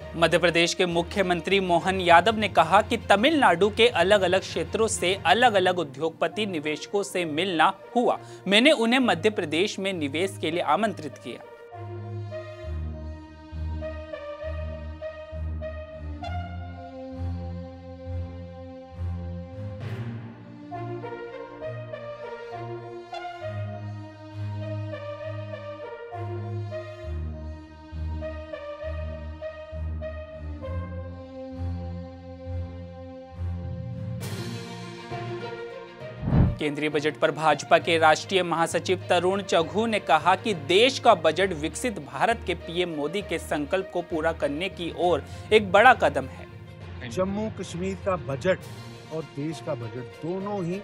मध्य प्रदेश के मुख्यमंत्री मोहन यादव ने कहा कि तमिलनाडु के अलग अलग क्षेत्रों से अलग अलग उद्योगपति निवेशकों से मिलना हुआ। मैंने उन्हें मध्य प्रदेश में निवेश के लिए आमंत्रित किया। केंद्रीय बजट पर भाजपा के राष्ट्रीय महासचिव तरुण चुघ ने कहा कि देश का बजट विकसित भारत के पीएम मोदी के संकल्प को पूरा करने की ओर एक बड़ा कदम है। जम्मू कश्मीर का बजट और देश का बजट दोनों ही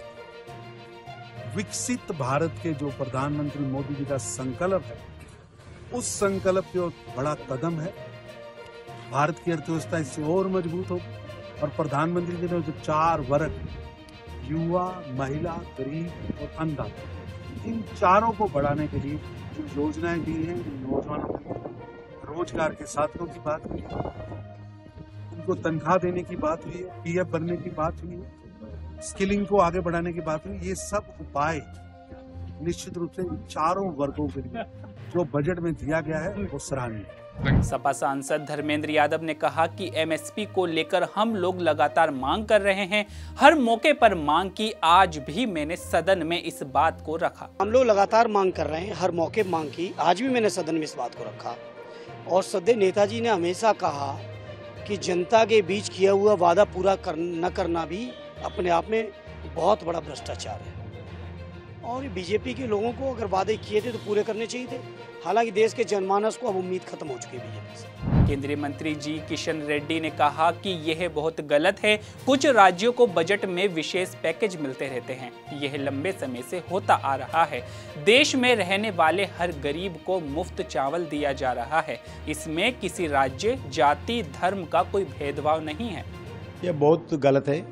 विकसित भारत के जो प्रधानमंत्री मोदी जी का संकल्प है, उस संकल्प के बड़ा कदम है। भारत की अर्थव्यवस्था इससे और मजबूत हो और प्रधानमंत्री जी ने जो 4 वर्ग युवा, महिला, गरीब और अन्नदाता, इन चारों को बढ़ाने के लिए जो योजनाएं दी हैं, नौजवानों को रोजगार के साधनों की बात हुई है, उनको तनख्वाह देने की बात हुई है, पीएफ भरने की बात हुई है, स्किलिंग को आगे बढ़ाने की बात हुई। ये सब उपाय निश्चित रूप से चारों वर्गों के लिए जो बजट में दिया गया है वो सराहनीय है। सपा सांसद धर्मेंद्र यादव ने कहा कि एमएसपी को लेकर हम लोग लगातार मांग कर रहे हैं। हर मौके पर मांग की। आज भी मैंने सदन में इस बात को रखा। हम लोग लगातार मांग कर रहे हैं, हर मौके मांग की। आज भी मैंने सदन में इस बात को रखा। और सदैव नेताजी ने हमेशा कहा कि जनता के बीच किया हुआ वादा पूरा न करना भी अपने आप में बहुत बड़ा भ्रष्टाचार है। और बीजेपी के लोगों को अगर वादे किए थे तो पूरे करने चाहिए थे। हालांकि देश के जनमानस को अब उम्मीद खत्म हो चुकी है बीजेपी से। केंद्रीय मंत्री जी किशन रेड्डी ने कहा कि यह बहुत गलत है। कुछ राज्यों को बजट में विशेष पैकेज मिलते रहते हैं। यह लंबे समय से होता आ रहा है। देश में रहने वाले हर गरीब को मुफ्त चावल दिया जा रहा है। इसमें किसी राज्य, जाति, धर्म का कोई भेदभाव नहीं है। यह बहुत गलत है।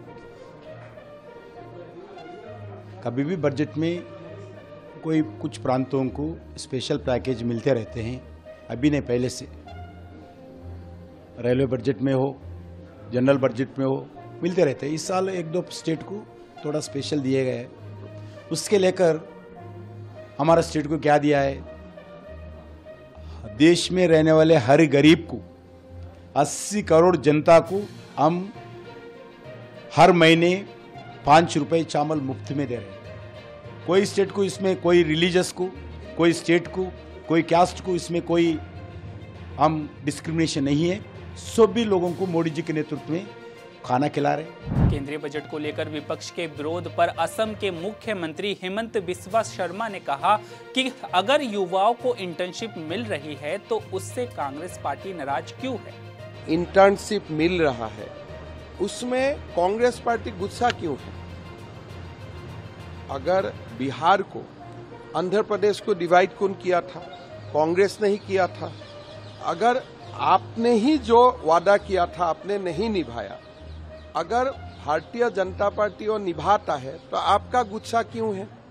कभी भी बजट में कोई कुछ प्रांतों को स्पेशल पैकेज मिलते रहते हैं। अभी नहीं, पहले से रेलवे बजट में हो, जनरल बजट में हो, मिलते रहते हैं। इस साल 1-2 स्टेट को थोड़ा स्पेशल दिए गए हैं। उसके लेकर हमारा स्टेट को क्या दिया है, देश में रहने वाले हर गरीब को 80 करोड़ जनता को हम हर महीने 5 रुपए चावल मुफ्त में दे रहे हैं। कोई स्टेट को इसमें, कोई रिलीजियस को, कोई स्टेट को, कोई कास्ट को इसमें कोई हम डिस्क्रिमिनेशन नहीं है। सभी लोगों को मोदी जी के नेतृत्व में खाना खिला रहे। केंद्रीय बजट को लेकर विपक्ष के विरोध पर असम के मुख्यमंत्री हेमंत बिस्वा शर्मा ने कहा कि अगर युवाओं को इंटर्नशिप मिल रही है तो उससे कांग्रेस पार्टी नाराज क्यों है। इंटर्नशिप मिल रहा है, उसमें कांग्रेस पार्टी गुस्सा क्यों है। अगर बिहार को, आंध्र प्रदेश को डिवाइड कौन किया था, कांग्रेस नहीं किया था। अगर आपने ही जो वादा किया था आपने नहीं निभाया, अगर भारतीय जनता पार्टी वो निभाता है तो आपका गुस्सा क्यों है।